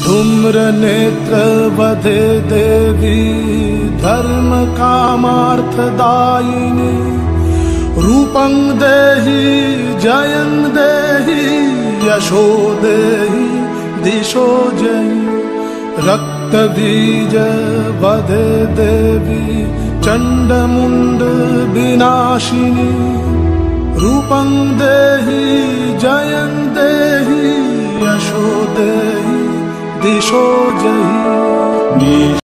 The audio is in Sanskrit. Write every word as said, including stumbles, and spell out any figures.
धूम्र नेत्र वधे देवी धर्म कामार्थदायिनी रूपं देहि जयं देहि यशो देहि दिशो जयि रक्त बीज वधे देवी चंडमुंड विनाशिनी रूपं देहि जयं देहि यशो देहि दिशो जयि।